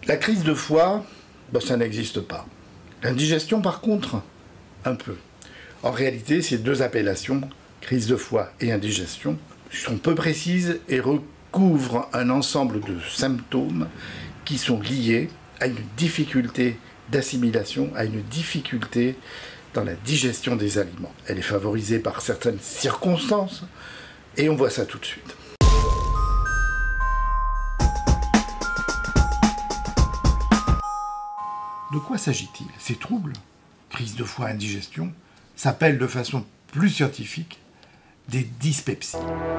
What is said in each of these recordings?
La crise de foie, ça n'existe pas. L'indigestion, par contre, un peu. En réalité, ces deux appellations, crise de foie et indigestion, sont peu précises et recouvrent un ensemble de symptômes qui sont liés à une difficulté d'assimilation, à une difficulté dans la digestion des aliments. Elle est favorisée par certaines circonstances et on voit ça tout de suite. De quoi s'agit-il? Ces troubles, crise de foie, indigestion, s'appellent de façon plus scientifique des dyspepsies.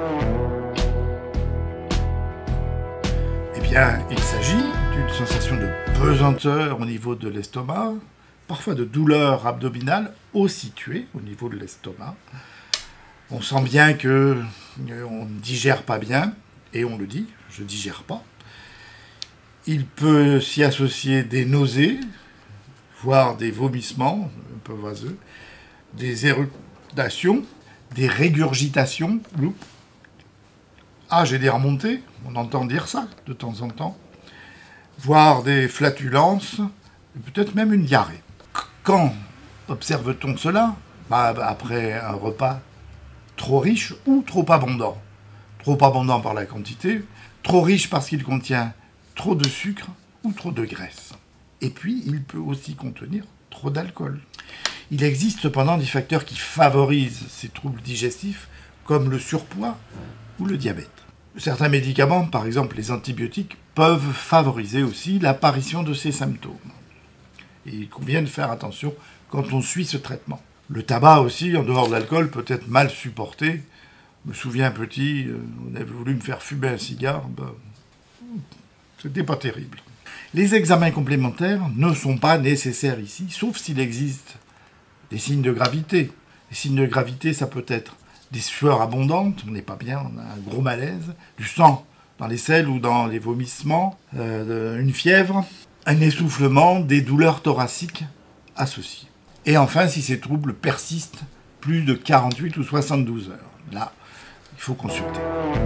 Eh bien, il s'agit d'une sensation de pesanteur au niveau de l'estomac, parfois de douleur abdominale située au niveau de l'estomac. On sent bien qu'on ne digère pas bien, et on le dit, je ne digère pas. Il peut s'y associer des nausées, voire des vomissements, un peu vaseux, des éructations, des régurgitations. Ah, j'ai des remontées, on entend dire ça de temps en temps, voire des flatulences, peut-être même une diarrhée. Quand observe-t-on cela? Après un repas trop riche ou trop abondant. Trop abondant par la quantité, trop riche parce qu'il contient trop de sucre ou trop de graisse. Et puis, il peut aussi contenir trop d'alcool. Il existe cependant des facteurs qui favorisent ces troubles digestifs, comme le surpoids ou le diabète. Certains médicaments, par exemple les antibiotiques, peuvent favoriser aussi l'apparition de ces symptômes. Et il convient de faire attention quand on suit ce traitement. Le tabac aussi, en dehors de l'alcool, peut être mal supporté. Je me souviens petit, on avait voulu me faire fumer un cigare, c'était pas terrible. Les examens complémentaires ne sont pas nécessaires ici, sauf s'il existe des signes de gravité. Les signes de gravité, ça peut être des sueurs abondantes, on n'est pas bien, on a un gros malaise, du sang dans les selles ou dans les vomissements, une fièvre, un essoufflement, des douleurs thoraciques associées. Et enfin, si ces troubles persistent plus de 48 ou 72 heures, là, il faut consulter.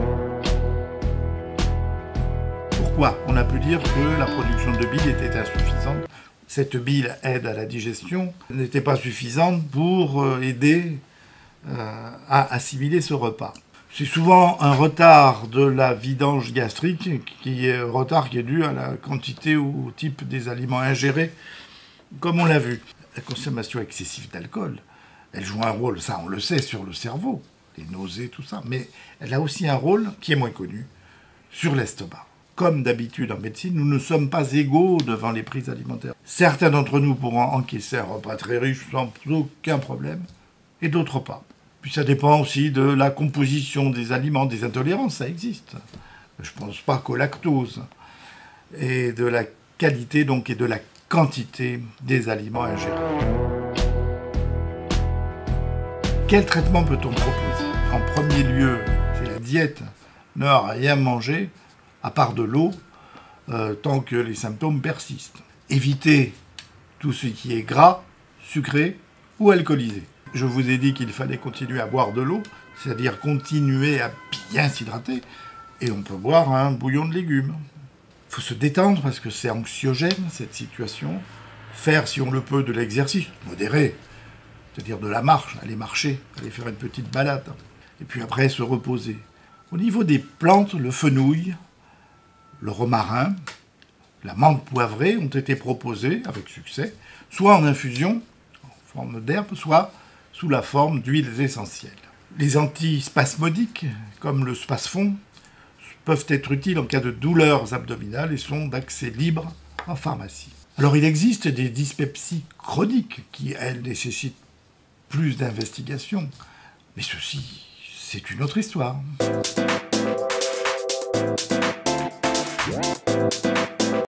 Pourquoi? On a pu dire que la production de bile était insuffisante. Cette bile aide à la digestion, n'était pas suffisante pour aider à assimiler ce repas. C'est souvent un retard de la vidange gastrique, retard qui est dû à la quantité ou au type des aliments ingérés, comme on l'a vu. La consommation excessive d'alcool, elle joue un rôle, ça on le sait, sur le cerveau, les nausées, tout ça, mais elle a aussi un rôle qui est moins connu, sur l'estomac. Comme d'habitude en médecine, nous ne sommes pas égaux devant les prises alimentaires. Certains d'entre nous pourront encaisser un repas très riche sans aucun problème, et d'autres pas. Puis ça dépend aussi de la composition des aliments, des intolérances, ça existe. Je ne pense pas qu'au lactose. Et de la qualité donc et de la quantité des aliments ingérés. Quel traitement peut-on proposer? En premier lieu, c'est la diète. Ne rien manger, à part de l'eau, tant que les symptômes persistent. Éviter tout ce qui est gras, sucré ou alcoolisé. Je vous ai dit qu'il fallait continuer à boire de l'eau, c'est-à-dire continuer à bien s'hydrater, et on peut boire un bouillon de légumes. Il faut se détendre parce que c'est anxiogène cette situation. Faire, si on le peut, de l'exercice modéré, c'est-à-dire de la marche, aller marcher, aller faire une petite balade, et puis après se reposer. Au niveau des plantes, le fenouil, le romarin, la menthe poivrée ont été proposés avec succès, soit en infusion, en forme d'herbe, soit sous la forme d'huiles essentielles. Les antispasmodiques, comme le Spasfon, peuvent être utiles en cas de douleurs abdominales et sont d'accès libre en pharmacie. Alors il existe des dyspepsies chroniques qui, elles, nécessitent plus d'investigation, mais ceci, c'est une autre histoire. Yeah.